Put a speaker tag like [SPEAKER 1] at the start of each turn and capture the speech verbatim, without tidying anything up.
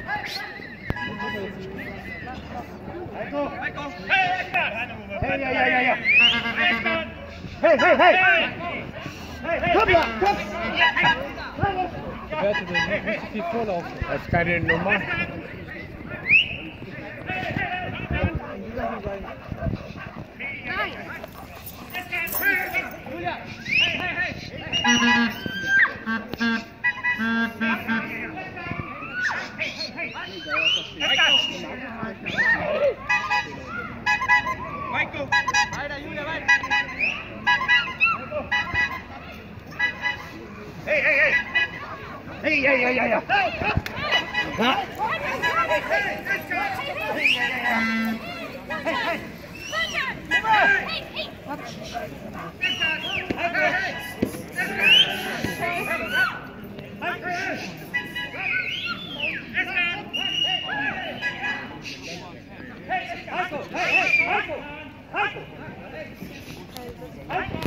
[SPEAKER 1] Haiko! Haiko! Hey, Eskan! Hey, ja, ja, ja, ja! Hey, hey, hey! Hey, komm ja, komm!
[SPEAKER 2] Werte, denn nicht viel vorlaufen.
[SPEAKER 3] Das ist keine Nummer.
[SPEAKER 1] Vaiko! Weiter, Julia, weiter! Hey, hey, hey! Hey, ja, ja, ja, ja! Ja! Haiko! Haiko! Haiko!